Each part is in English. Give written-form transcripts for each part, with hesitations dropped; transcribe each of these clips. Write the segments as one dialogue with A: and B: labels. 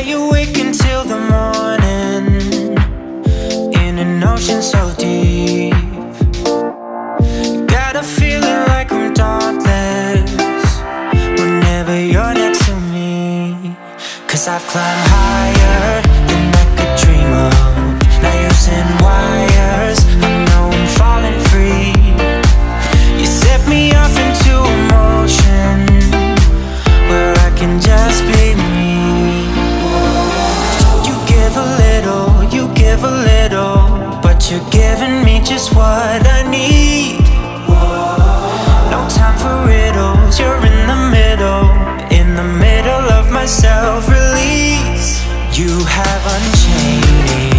A: you awake until the morning, in an ocean so deep. Got a feeling like I'm dauntless whenever you're next to me. Cause I've climbed higher than I could dream of. Now using wires, I know I'm falling free. You set me off into emotion where I can just be me. You give a little, but you're giving me just what I need. No time for riddles, you're in the middle of my self-release. You have unchained me.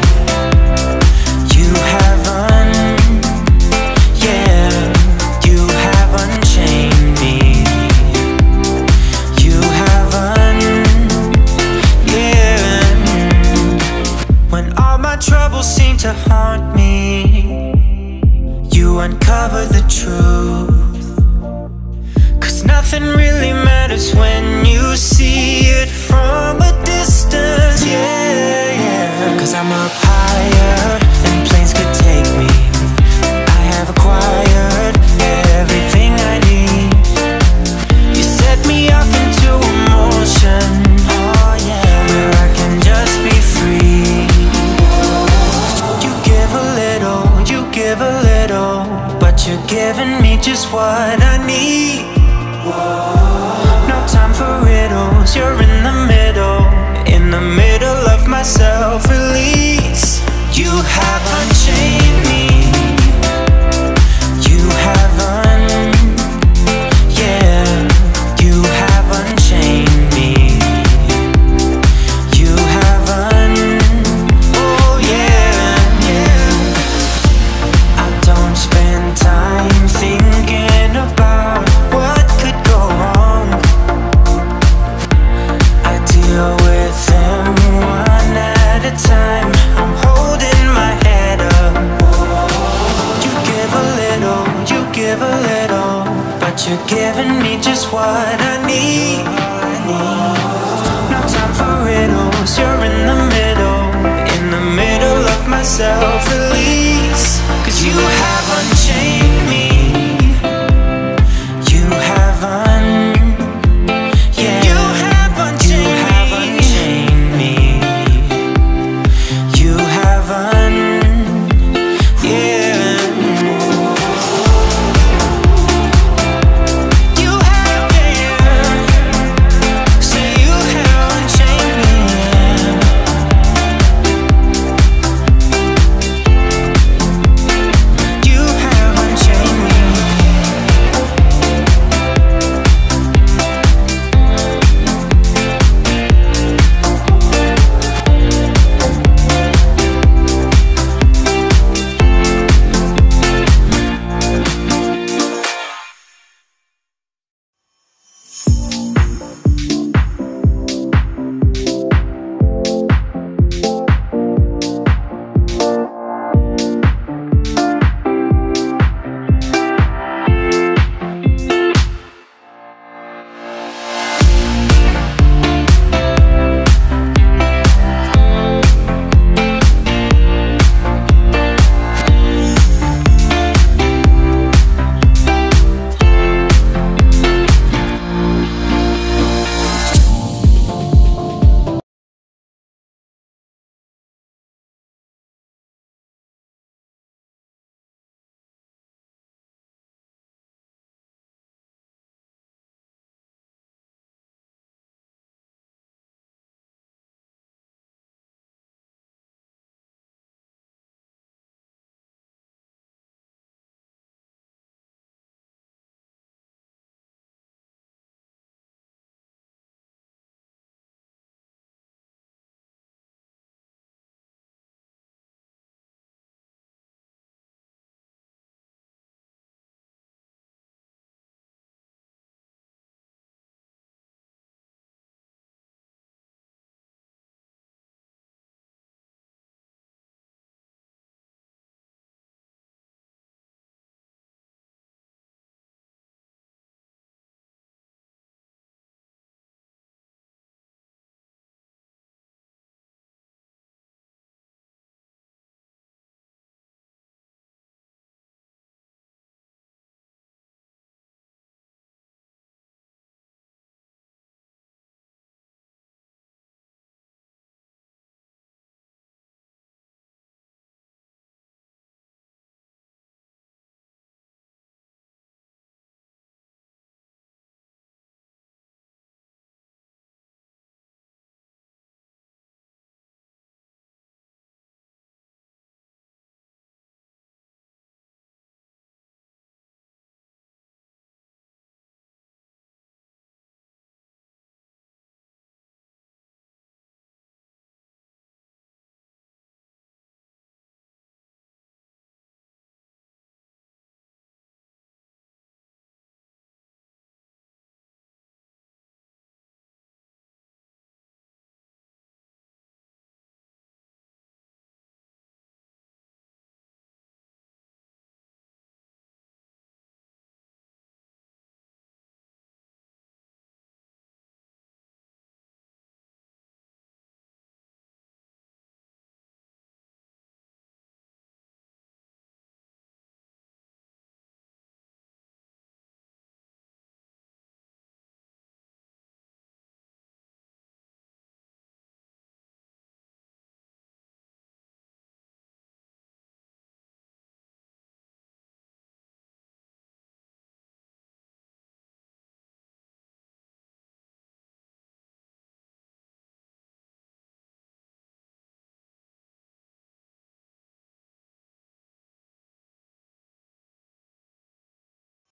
A: You haven't, yeah, you have unchained me. You haven't, yeah. When all my troubles seem to haunt me, you uncover the truth. Cause nothing really matters when you see it from a distance, yeah, yeah. Cause I'm up higher than planes could take me. I have acquired everything I need. You set me off into emotion, oh yeah, where I can just be free. You give a little, but you're giving me just what I need. No time for riddles, you're